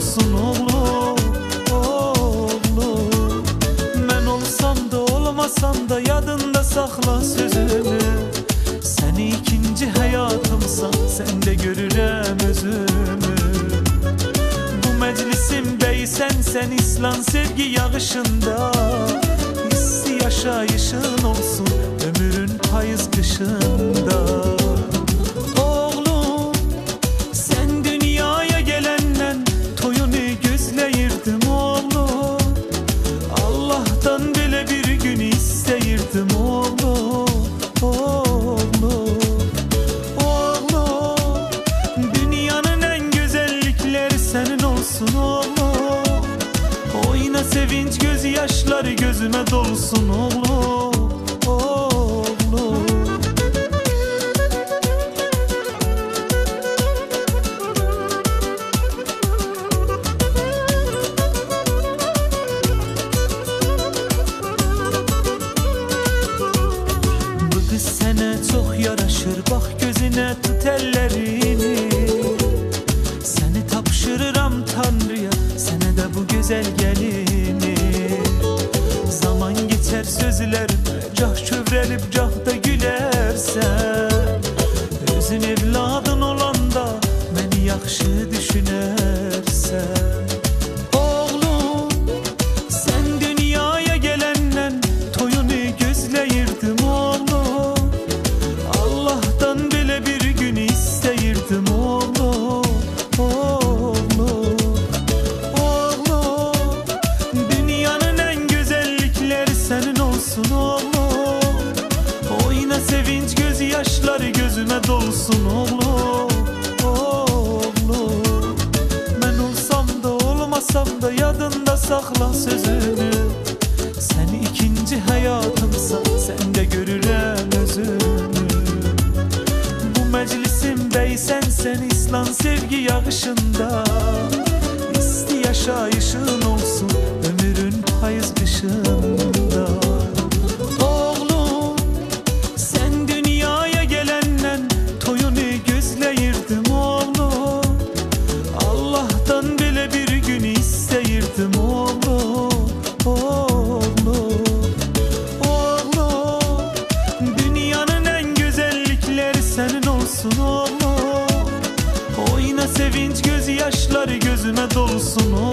dolsun oğlum, oğlum. Ben olsam da olmasam da yadında sakla sözümü. Seni ikinci hayatımsan sen de görürəm özümü. Bu meclisimdeysen sen İslam sevgi yağışında, hissi yaşayışın olsun ömrün payız kışında. Oğlum sen dünyaya gelenden toyunu gözleyirdim oğlum. Allah'tan böyle bir gün isteyirdim oğlum, oğlum, oğlum. Dünyanın en güzellikleri senin olsun oğlum. Oyna sevinç gözyaşları gözüme dolsun oğlum, oğlum. Bu kız sana çok yaraşır, bak gözüne tut ellerini. Seni tapşırıram Tanrı'ya, sana da bu güzel gelini. Zaman geçer sözlerime, cah çövrelip cah da gülersen. Özün evladın olanda beni yaxşı düşünersen. Oğlum sen dünyaya gelenden toyunu gözleyirdim oğlum. Allah'tan böyle bir gün isteyirdim oğlum, oğlum, oğlum. Dünyanın en güzellikleri senin olsun oğlum. Oyna sevinç gözyaşları gözüme dolsun oğlum, oğlum. Ben olsam da olmasam da yadında sakla sözünü. Sen ikinci hayatımsan sen de görürəm özümü. Bu meclisimdeysen sen İslam sevgi yağışında, isti yaşayışın olsun ömrün payız kışında. Oğlum sen dünyaya gelenden toyunu gözleyirdim oğlum. Allah'tan böyle bir gün isteyirdim oğlum, oğlum, oğlum. Dünyanın en güzellikleri senin olsun oğlum. Oyna sevinç gözyaşları gözüme dolsun oğlum.